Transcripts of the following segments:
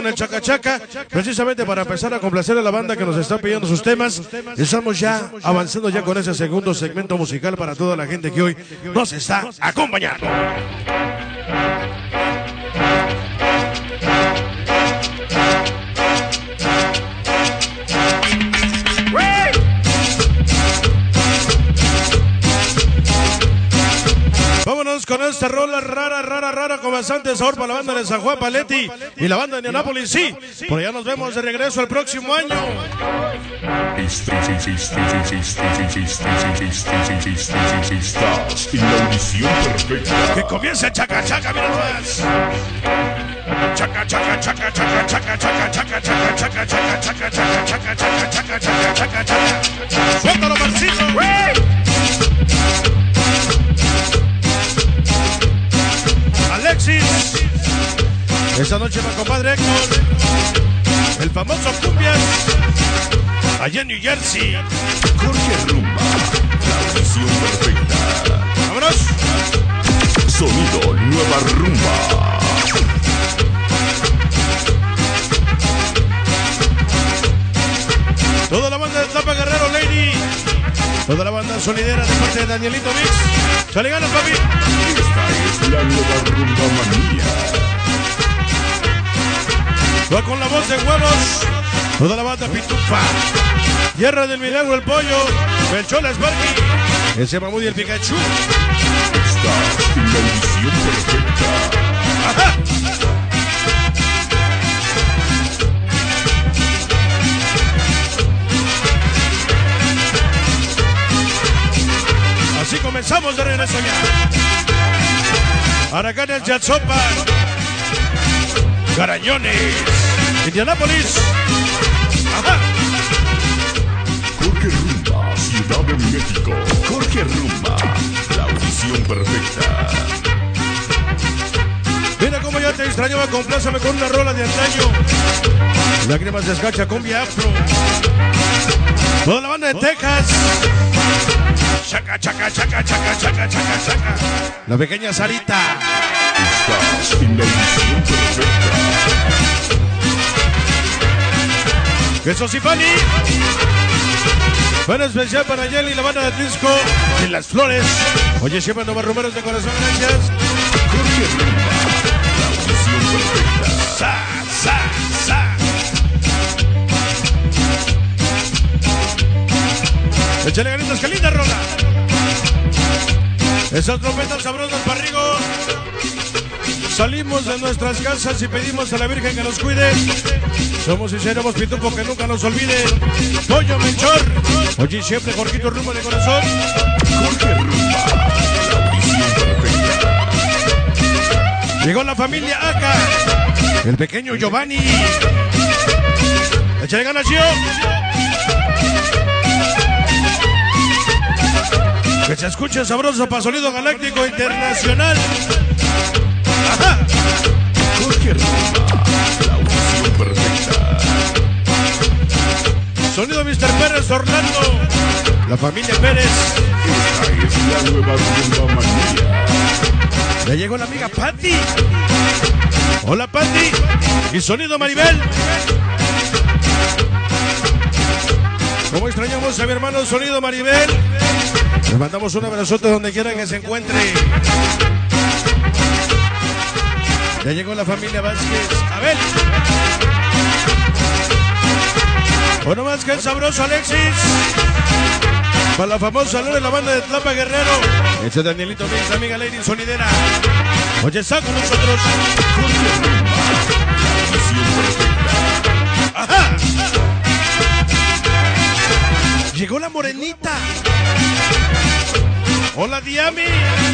con el Chaca Chaca, precisamente para empezar a complacer a la banda que nos está pidiendo sus temas. Estamos ya avanzando ya con ese segundo segmento musical para toda la gente que hoy nos está acompañando. Vámonos con esta rola rara, con bastante sabor para la banda de San Juan Paletti y la banda de Indianápolis. Sí, por allá nos vemos de regreso el próximo año. Estás en la audición perfecta. Que comience Chaca Chaca, mira más. Chaca Chaca Chaca Chaca Chaca Chaca Chaca Chaca Chaca Chaca Chaca Chaca Chaca Chaca Chaca Chaca Chaca. Suéltalo, Marcito. Alexis, esta noche va compadre Héctor, el famoso Cumbias, allá en New Jersey. Jorge Rumba, la audición perfecta. Vámonos. Sonido Nueva Rumba. Toda la banda de Tlapa Guerrero Lady, toda la banda sonidera de parte de Danielito Mix. ¡Chale ganas, papi! Esta es la Nueva Rumba Manía. Va con la voz de Huevos, toda la banda Pitufa, Tierra del Milagro, el Pollo, Melchor Sparky, ese Mamut y el Pikachu. Estás en la audición perfecta. ¡Ajá! Así comenzamos de regreso ya. Aracán, el Yatzopa, Garañones, Indianápolis. Ajá. Jorge Rumba, Ciudad de México. Jorge Rumba, la audición perfecta. Mira cómo ya te extrañaba, complázame con una rola de antaño. Lágrimas de escacha, cumbia afro. Toda la banda de Texas. Chaca, chaca, chaca, chaca, chaca, chaca, chaca. La pequeña Sarita. Estás en la audición perfecta. Jesús y Fanny. Bueno, especial para Yeli y la banda de disco y Las Flores. Oye, siempre Nueva Rumberos de corazón, gracias. Jorge Rumba, la audición perfecta. Sa, sa, sa. Échale ganitas, que linda rola. Esas trompetas sabrosas, Parrigo. Salimos de nuestras casas y pedimos a la Virgen que nos cuide. Somos y seremos Pitufo, que nunca nos olvide. Pollo, Melchor. Oye, siempre Jorgito Rumba de corazón. Jorge Rumba, la audición perfecta. Llegó la familia Aka. El pequeño Giovanni. Échale ganas, Gio. Que se escuche sabroso para Sonido Galáctico Internacional. Ajá. Jorge Rumba, la audición perfecta. Sonido Mr. Pérez Orlando. La familia Pérez. Esta es la Nueva Rumba Manía. Ya llegó la amiga Patti. Hola, Patti. Y Sonido Maribel. ¿Cómo extrañamos a mi hermano Sonido Maribel? Les mandamos un abrazote donde quiera que se encuentre. Ya llegó la familia Vázquez. Abel. Bueno, más que el sabroso Alexis. Para la famosa Lore, la banda de Tlapa Guerrero. Este es Danielito Mix, la amiga Lady Sonidera. Oye, está con nosotros. Jorge Rumba, la audición perfecta. Ajá. Llegó la morenita. Hola, Diami.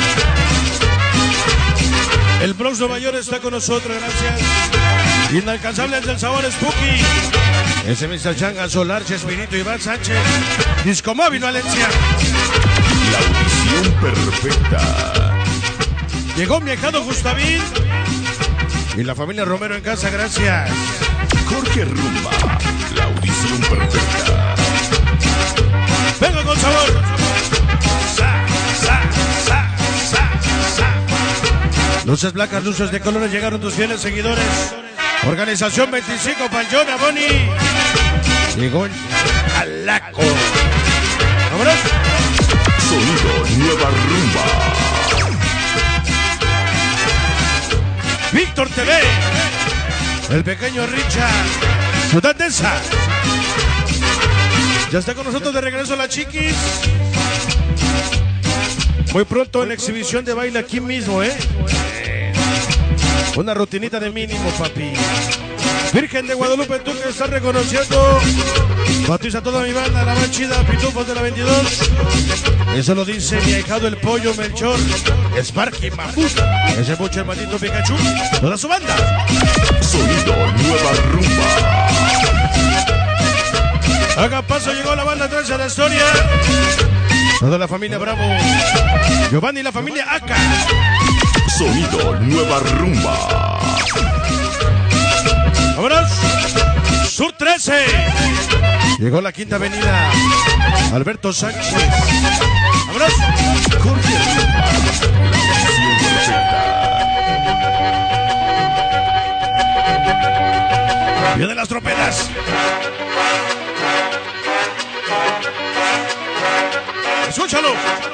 El Bronx Nueva York está con nosotros, gracias. Inalcanzables del sabor Spooky. Ese Mr. Changa, Solar, Chespirito, Iván Sánchez. Discomóvil, Valencia. La audición perfecta. Llegó mi ahijado Gustavín. Y la familia Romero en casa, gracias. Jorge Rumba, la audición perfecta. Venga con sabor. Sa, sa, sa, sa, sa. Luces blancas, luces de colores, llegaron tus fieles seguidores. Organización 25, Panjona, Boni. Llegó el Alaco. ¡Vámonos! Sonido Nueva Rumba. Víctor TV. El pequeño Richard. Ciudad Neza. Ya está con nosotros de regreso la Chiquis. Muy pronto en la exhibición de baile aquí mismo, Una rutinita de mínimo, papi. Virgen de Guadalupe, tú que estás reconociendo. Batiza toda mi banda, la más chida, Pitufos de la 22. Eso lo dice mi ahijado el pollo Melchor, Sparky Mamut. Ese mucho hermanito Pikachu, toda su banda. Sonido Nueva Rumba. Haga paso, llegó la banda atrás de la historia. Toda la familia Bravo. Giovanni y la familia Aka. Sonido Nueva Rumba. ¡Vámonos! Sur 13. Llegó la Quinta Avenida. Alberto Sánchez. ¡Vámonos! Jorge Rumba. La perfecta. Vienen las trompetas. Escúchalo.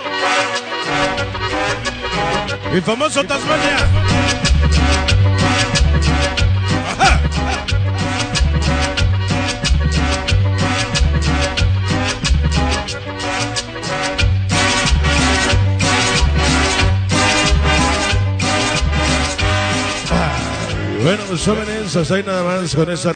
El famoso Tasmania. Ajá. Bueno, jóvenes, hasta ahí nada más con esta